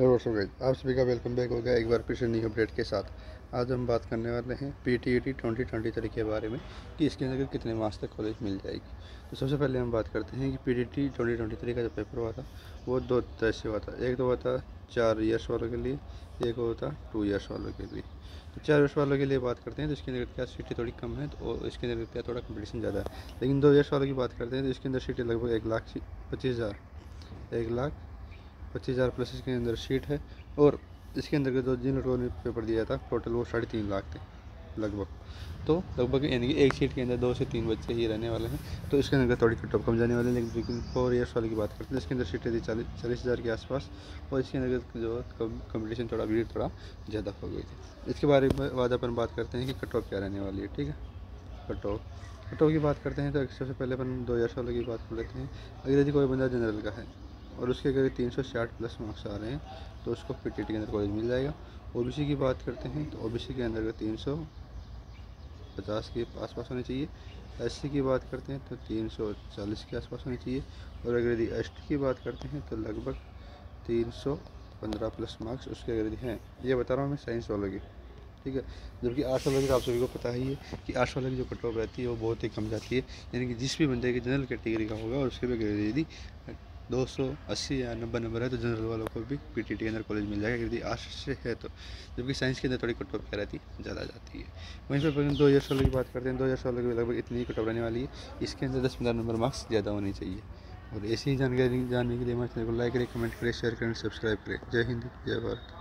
नमस्कार गाइस, आप सभी का वेलकम बैक हो गया एक बार फिर से न्यू अपडेट के साथ। आज हम बात करने वाले हैं PTET 2023 के बारे में कि इसके अंदर कितने मार्क्स तक कॉलेज मिल जाएगी। तो सबसे पहले हम बात करते हैं कि PTET 2023 का जो पेपर हुआ था वो दो तरह से हुआ था। एक तो हुआ था 4 ईयर्स वालों के लिए, एक हुआ था 2 ईयर्स वालों के लिए। तो 4 ईयर्स वालों के लिए बात करते हैं तो इसके अंदर क्या सीटें थोड़ी कम है, तो इसके अंदर क्या थोड़ा कंपटीशन ज़्यादा है। लेकिन 2 ईयर्स वालों की बात करते हैं तो इसके अंदर सीटें लगभग 1,25,000 प्लस इसके अंदर सीट है। और इसके अंदर के जिन लोगों ने पेपर दिया था टोटल वो 3.5 लाख थे लगभग। तो लगभग यानी कि एक सीट के अंदर 2 से 3 बच्चे ही रहने वाले हैं, तो इसके अंदर थोड़ी कट ऑफ कम जाने वाले हैं। लेकिन 4 ईयर्स वाले की बात करते हैं इसके अंदर सीटें थी 40,000 के आसपास, और इसके अंदर जो कंपटीशन थोड़ा भीड़ थोड़ा ज़्यादा हो गई थी। इसके बारे में बाद अपन बात करते हैं कि कट ऑफ क्या रहने वाली है। ठीक है, कट ऑफ की बात करते हैं तो सबसे पहले अपन 2 ईयर्स वाले की बात कर लेते हैं। अगर यदि कोई बंदा जनरल का है और उसके अगर 360 प्लस मार्क्स आ रहे हैं तो उसको PTET के अंदर कॉलेज मिल जाएगा। OBC की बात करते हैं तो OBC के अंदर 350 के आसपास होने चाहिए। SC की बात करते हैं तो 340 के आसपास होनी चाहिए। और अगर यदि ST की बात करते हैं तो लगभग 315 प्लस मार्क्स उसके अगर यदि हैं। ये बता रहा हूँ मैं साइंस वालों की। ठीक है, जबकि आर्ट्स वालों की तो आप सभी को पता ही है कि आर्ट्स वालों की जो कट ऑफ रहती है वो बहुत ही कम जाती है। यानी कि जिस भी बंदे की जनरल कैटेगरी का होगा और उसके भी अगर यदि 280 या 90 नंबर है तो जनरल वालों को भी PTET के अंदर कॉलेज मिल जाएगा यदि आर्ट्स से है तो। जबकि साइंस के अंदर थोड़ी कट ऑफ क्या रहती है, ज़्यादा जाती है। वहीं पर 2 ईयर्स वालों की बात करते हैं, 2 ईयर्स वालों की लगभग इतनी ही कट ऑफ रहने वाली है। इसके अंदर 10-15 नंबर मार्क्स ज़्यादा होने चाहिए। और ऐसी ही जानकारी जानने के लिए हमारे चैनल को लाइक करें, कमेंट करें, शेयर करें, सब्सक्राइब करें। जय हिंद, जय भारत।